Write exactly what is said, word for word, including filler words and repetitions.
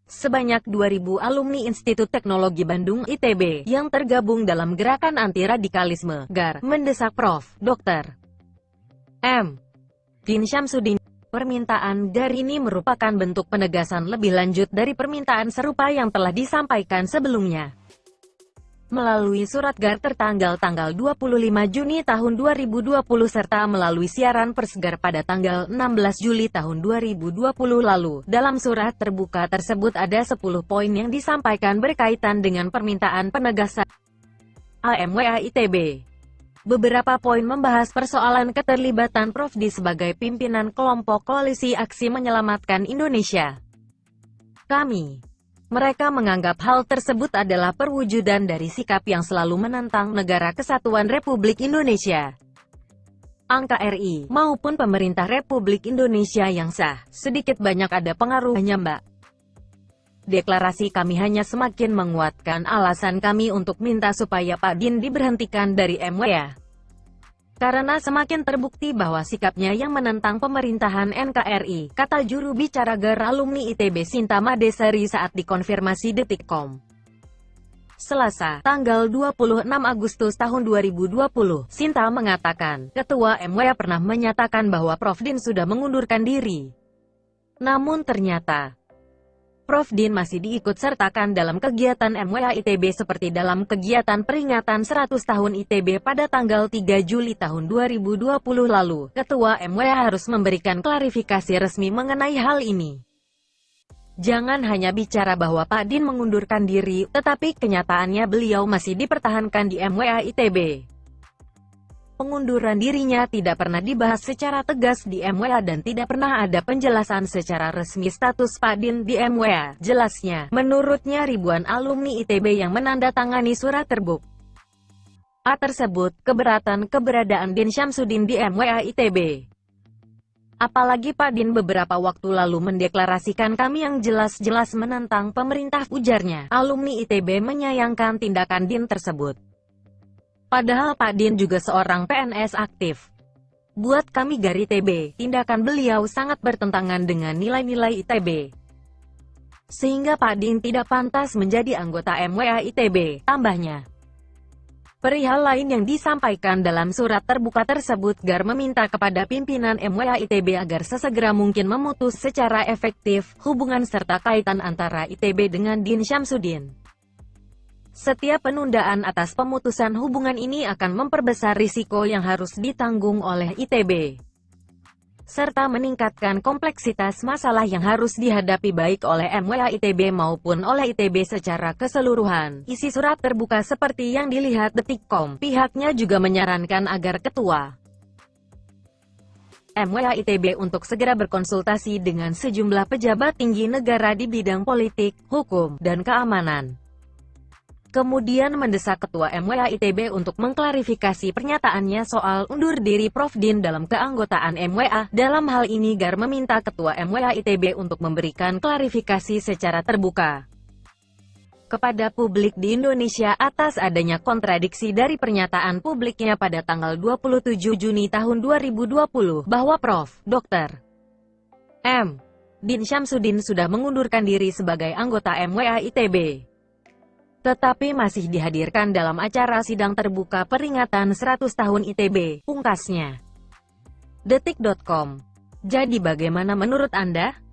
Sebanyak dua ribu alumni Institut Teknologi Bandung I T B yang tergabung dalam gerakan anti radikalisme G A R mendesak Prof Dr M Din Syamsuddin. Permintaan G A R ini merupakan bentuk penegasan lebih lanjut dari permintaan serupa yang telah disampaikan sebelumnya. Melalui surat G A R tertanggal tanggal dua puluh lima Juni tahun dua ribu dua puluh serta melalui siaran pers G A R pada tanggal enam belas Juli tahun dua ribu dua puluh lalu. Dalam surat terbuka tersebut ada sepuluh poin yang disampaikan berkaitan dengan permintaan penegasan A M W A I T B. Beberapa poin membahas persoalan keterlibatan Prof D sebagai pimpinan kelompok koalisi aksi menyelamatkan Indonesia. Kami Mereka menganggap hal tersebut adalah perwujudan dari sikap yang selalu menentang Negara Kesatuan Republik Indonesia, N K R I, maupun pemerintah Republik Indonesia yang sah. Sedikit banyak ada pengaruhnya, Mbak. Deklarasi kami hanya semakin menguatkan alasan kami untuk minta supaya Pak Din diberhentikan dari M W A. Karena semakin terbukti bahwa sikapnya yang menentang pemerintahan N K R I, kata juru bicara G A R alumni I T B Sinta Madesari saat dikonfirmasi detik titik com. Selasa, tanggal dua puluh enam Agustus tahun dua ribu dua puluh, Sinta mengatakan, Ketua M W A pernah menyatakan bahwa Prof Din sudah mengundurkan diri. Namun ternyata, Prof Din masih diikut-sertakan dalam kegiatan M W A I T B seperti dalam kegiatan peringatan seratus tahun I T B pada tanggal tiga Juli tahun dua ribu dua puluh lalu. Ketua M W A harus memberikan klarifikasi resmi mengenai hal ini. Jangan hanya bicara bahwa Pak Din mengundurkan diri, tetapi kenyataannya beliau masih dipertahankan di M W A I T B. Pengunduran dirinya tidak pernah dibahas secara tegas di M W A dan tidak pernah ada penjelasan secara resmi status Pak Din di M W A. Jelasnya, menurutnya ribuan alumni I T B yang menandatangani surat terbuka A tersebut, keberatan keberadaan Din Syamsuddin di M W A I T B. Apalagi Pak Din beberapa waktu lalu mendeklarasikan kami yang jelas-jelas menentang pemerintah, ujarnya. Alumni I T B menyayangkan tindakan Din tersebut. Padahal Pak Din juga seorang P N S aktif. Buat kami G A R I T B, tindakan beliau sangat bertentangan dengan nilai-nilai I T B. Sehingga Pak Din tidak pantas menjadi anggota M W A I T B, tambahnya. Perihal lain yang disampaikan dalam surat terbuka tersebut, G A R meminta kepada pimpinan M W A I T B agar sesegera mungkin memutus secara efektif hubungan serta kaitan antara I T B dengan Din Syamsuddin. Setiap penundaan atas pemutusan hubungan ini akan memperbesar risiko yang harus ditanggung oleh I T B, serta meningkatkan kompleksitas masalah yang harus dihadapi baik oleh M W A I T B maupun oleh I T B secara keseluruhan. Isi surat terbuka seperti yang dilihat detik titik com. Pihaknya juga menyarankan agar Ketua M W A I T B untuk segera berkonsultasi dengan sejumlah pejabat tinggi negara di bidang politik, hukum, dan keamanan. Kemudian mendesak Ketua M W A I T B untuk mengklarifikasi pernyataannya soal undur diri Prof Din dalam keanggotaan M W A. Dalam hal ini G A R meminta Ketua M W A I T B untuk memberikan klarifikasi secara terbuka kepada publik di Indonesia atas adanya kontradiksi dari pernyataan publiknya pada tanggal dua puluh tujuh Juni tahun dua ribu dua puluh bahwa Prof Dr M Din Syamsuddin sudah mengundurkan diri sebagai anggota M W A I T B, tetapi masih dihadirkan dalam acara sidang terbuka peringatan seratus tahun I T B, pungkasnya. detik titik com. Jadi bagaimana menurut Anda?